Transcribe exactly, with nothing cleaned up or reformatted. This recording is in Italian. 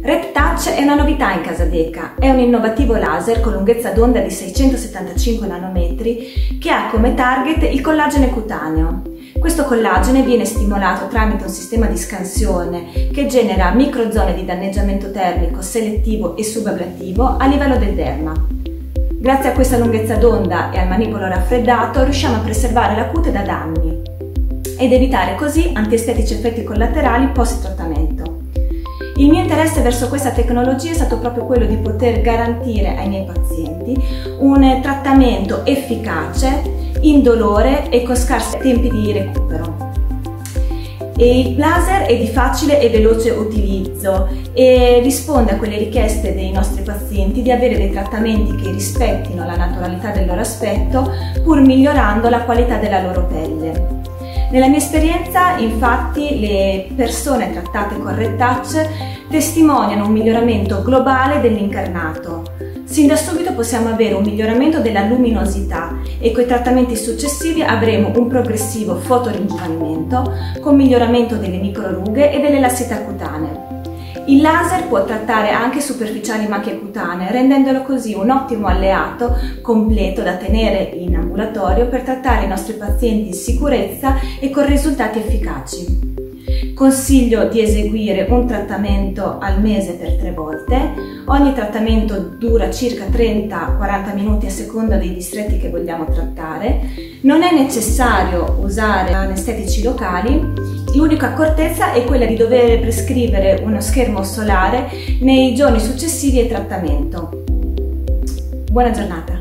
RedTouch è una novità in Casadeca, è un innovativo laser con lunghezza d'onda di seicentosettantacinque nanometri che ha come target il collagene cutaneo. Questo collagene viene stimolato tramite un sistema di scansione che genera microzone di danneggiamento termico selettivo e subablativo a livello del derma. Grazie a questa lunghezza d'onda e al manipolo raffreddato riusciamo a preservare la cute da danni ed evitare così antiestetici effetti collaterali post-trattamento. Il mio interesse verso questa tecnologia è stato proprio quello di poter garantire ai miei pazienti un trattamento efficace, indolore e con scarsi tempi di recupero. E il laser è di facile e veloce utilizzo e risponde a quelle richieste dei nostri pazienti di avere dei trattamenti che rispettino la naturalità del loro aspetto pur migliorando la qualità della loro pelle. Nella mia esperienza, infatti, le persone trattate con RedTouch testimoniano un miglioramento globale dell'incarnato. Sin da subito possiamo avere un miglioramento della luminosità e con i trattamenti successivi avremo un progressivo fotoringiovanimento con miglioramento delle microrughe e dell'elasticità cutanea. Il laser può trattare anche superficiali macchie cutanee, rendendolo così un ottimo alleato completo da tenere in ambulatorio per trattare i nostri pazienti in sicurezza e con risultati efficaci. Consiglio di eseguire un trattamento al mese per tre volte. Ogni trattamento dura circa trenta quaranta minuti a seconda dei distretti che vogliamo trattare. Non è necessario usare anestetici locali. L'unica accortezza è quella di dover prescrivere uno schermo solare nei giorni successivi al trattamento. Buona giornata!